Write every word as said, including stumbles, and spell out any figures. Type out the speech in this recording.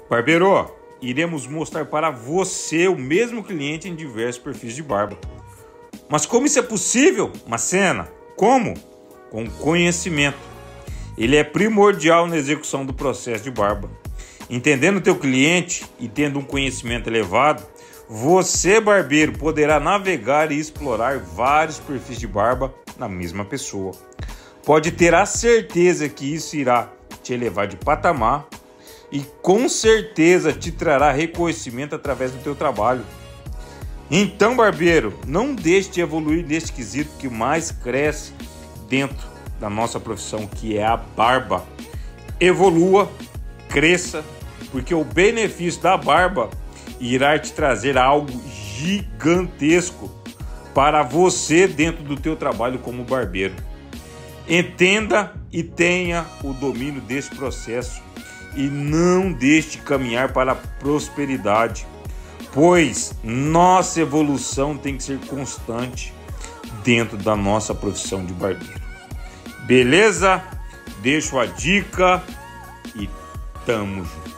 Barbeiro, iremos mostrar para você o mesmo cliente em diversos perfis de barba. Mas como isso é possível, Macena? Como? Com conhecimento. Ele é primordial na execução do processo de barba. Entendendo o teu cliente e tendo um conhecimento elevado, você, barbeiro, poderá navegar e explorar vários perfis de barba na mesma pessoa. Pode ter a certeza que isso irá te elevar de patamar e com certeza te trará reconhecimento através do teu trabalho. Então, barbeiro, não deixe de evoluir neste quesito que mais cresce dentro da nossa profissão, que é a barba. Evolua, cresça, porque o benefício da barba irá te trazer algo gigantesco para você dentro do teu trabalho como barbeiro. Entenda e tenha o domínio desse processo e não deixe de caminhar para a prosperidade, pois nossa evolução tem que ser constante dentro da nossa profissão de barbeiro. Beleza? Deixo a dica e tamo junto.